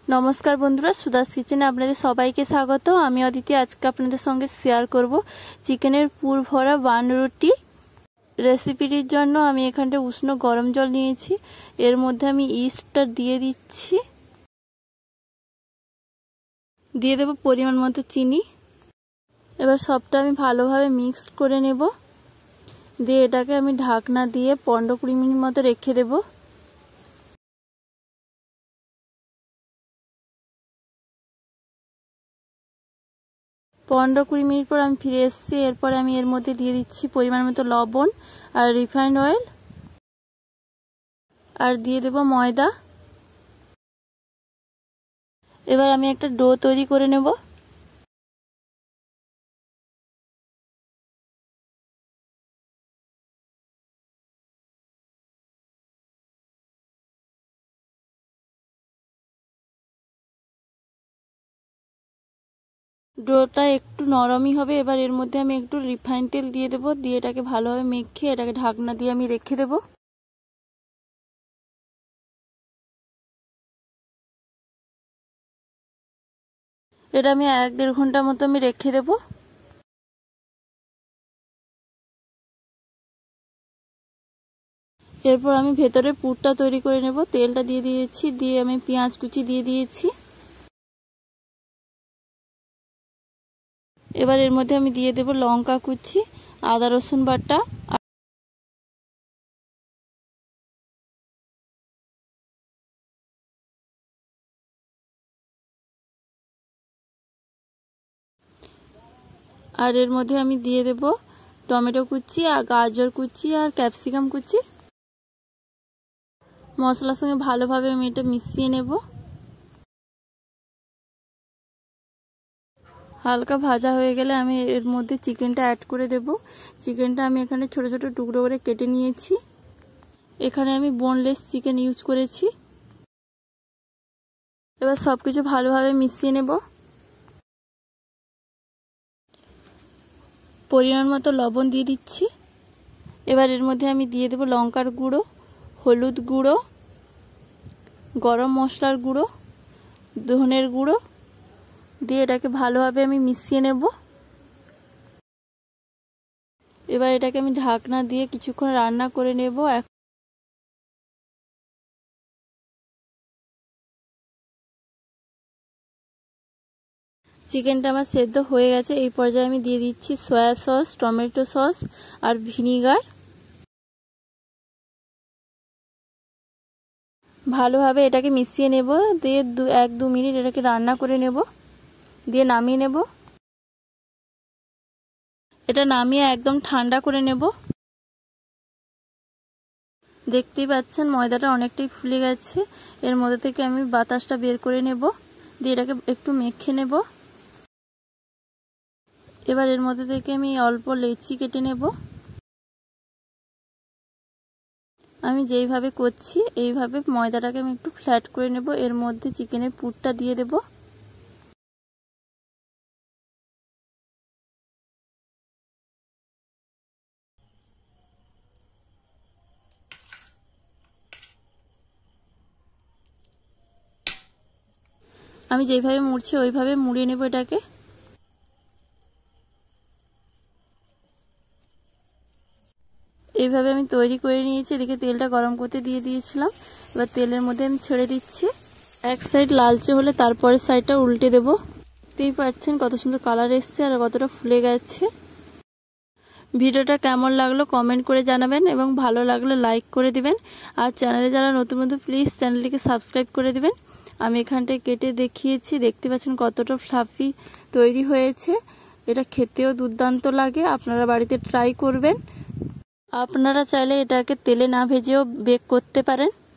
নমস্কার বন্ধুরা, সুদাস কিচেনে আপনাদের সবাইকে স্বাগত। আমি অদিতি। আজকে আপনাদের সঙ্গে শেয়ার করব চিকেনের পুর ভরা বান রুটি রেসিপিটির জন্য আমি এখানে উষ্ণ গরম জল নিয়েছি। এর মধ্যে আমি ইস্টটা দিয়ে দিচ্ছি, দিয়ে দেব পরিমাণ মতো চিনি। এবার সবটা আমি ভালোভাবে মিক্স করে নেব, দিয়ে এটাকে আমি ঢাকনা দিয়ে 15-20 মিনিট মতো রেখে দেব। পনেরো 20 মিনিট পর আমি ফিরে এসেছি। এরপরে আমি এর মধ্যে দিয়ে দিচ্ছি পরিমাণ মতো লবণ আর রিফাইন্ড অয়েল, আর দিয়ে দেব ময়দা। এবার আমি একটা ডো তৈরি করে নেব। ডোটা একটু নরমই হবে। এবার এর মধ্যে আমি একটু রিফাইন তেল দিয়ে দেব, দিয়ে এটাকে ভালোভাবে মেখে এটাকে ঢাকনা দিয়ে আমি রেখে দেব। এটা আমি 1-1.5 ঘন্টার মতো আমি রেখে দেব। এরপর আমি ভেতরে পুরটা তৈরি করে নেব। তেলটা দিয়ে দিয়েছি, দিয়ে আমি পেঁয়াজ কুচি দিয়ে দিয়েছি। এবার এর মধ্যে আমি দিয়ে দেব লঙ্কা কুচি, আদা রসুন বাটা, আর এর মধ্যে আমি দিয়ে দেব টমেটো কুচি আর গাজর কুচি আর ক্যাপসিকাম কুচি। মশলার সঙ্গে ভালোভাবে আমি এটা মিশিয়ে নেব। হালকা ভাজা হয়ে গেলে আমি এর মধ্যে চিকেনটা অ্যাড করে দেব। চিকেনটা আমি এখানে ছোট ছোট টুকরো করে কেটে নিয়েছি। এখানে আমি বোনলেস চিকেন ইউজ করেছি। এবার সবকিছু ভালোভাবে মিশিয়ে নেব। পরিমাণ মতো লবণ দিয়ে দিচ্ছি। এবার এর মধ্যে আমি দিয়ে দেব লঙ্কার গুঁড়ো, হলুদ গুঁড়ো, গরম মশলার গুঁড়ো, ধনের গুঁড়ো, দিয়ে এটাকে ভালোভাবে আমি মিশিয়ে নেব। এবার এটাকে আমি ঢাকনা দিয়ে কিছুক্ষণ রান্না করে নেব। চিকেনটা আমার সেদ্ধ হয়ে গেছে। এই পর্যায়ে আমি দিয়ে দিচ্ছি সয়া সস, টমেটো সস আর ভিনিগার। ভালোভাবে এটাকে মিশিয়ে নেব, দিয়ে 1-2 মিনিট এটাকে রান্না করে নেব, দিয়ে নামিয়ে নেব। এটা নামিয়ে একদম ঠান্ডা করে নেব। দেখতেই পাচ্ছেন ময়দাটা অনেকটাই ফুলে গেছে। এর মধ্যে থেকে আমি বাতাসটা বের করে নেব, দিয়ে এটাকে একটু মেখে নেব। এবার এর মধ্যে থেকে আমি অল্প লেচি কেটে নেব। আমি যেইভাবে করছি এইভাবে ময়দাটাকে আমি একটু ফ্ল্যাট করে নেব। এর মধ্যে চিকেনের পুরটা দিয়ে দেব। আমি যেইভাবে মুড়ছি ওইভাবে মুড়িয়ে নেব এটাকে। এইভাবে আমি তৈরি করে নিয়েছি। এদিকে তেলটা গরম করতে দিয়ে দিয়েছিলাম। এবার তেলের মধ্যে আমি ছেড়ে দিচ্ছি। এক সাইড লালচে হলে তারপরের সাইডটা উল্টে দেব। দেখতেই পাচ্ছেন কত সুন্দর কালার এসছে আর কতটা ফুলে গেছে। ভিডিওটা কেমন লাগলো কমেন্ট করে জানাবেন, এবং ভালো লাগলে লাইক করে দিবেন। আর চ্যানেলে যারা নতুন প্লিজ চ্যানেলটিকে সাবস্ক্রাইব করে দিবেন। আমি এখানটায় কেটে দেখিয়েছি, দেখতে পাচ্ছেন কতটা ফ্লাফি তৈরি হয়েছে। এটা খেতেও দুর্দান্ত লাগে। আপনারা বাড়িতে ট্রাই করবেন। আপনারা চাইলে এটাকে তেলে না ভেজেও বেক করতে পারেন।